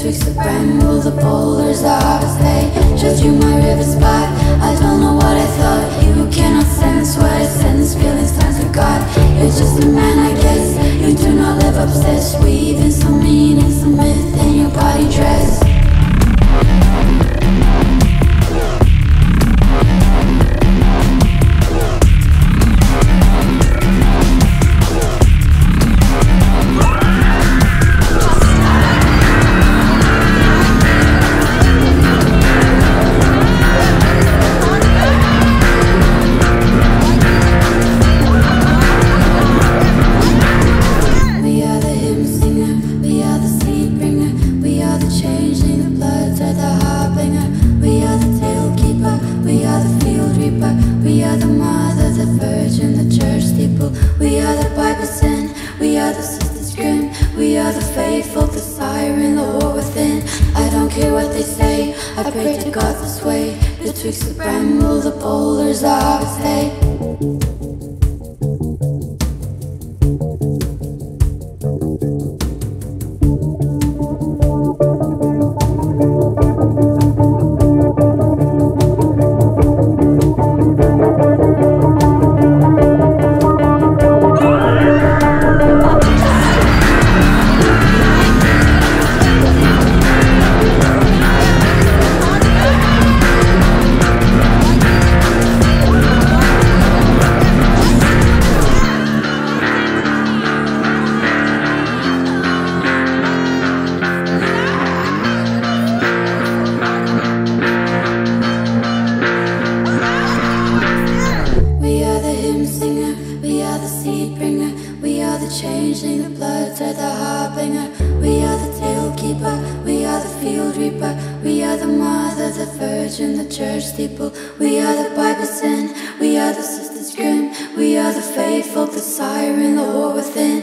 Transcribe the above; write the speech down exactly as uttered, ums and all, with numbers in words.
betwixt the bramble, the boulders, the harvest hay. Showed you my river spot, I don't know what I thought. You cannot sense what I sense, feelings times with God. You're just a man, I guess, you do not live upstairs. Weaving some meaning, some myth in your body dress. We are the Bible sin, we are the sisters Grimm. We are the faithful, the siren, the war within. I don't care what they say, I pray to God this way. Betwixt the bramble, the boulders, the harvest hay. Changeling, the bloodtide, the Harbinger. We are the tale keeper, we are the field reaper. We are the mother, the virgin, the church steeple. We are the Bible sin, we are the sisters Grimm. We are the faithful, the siren, the war within.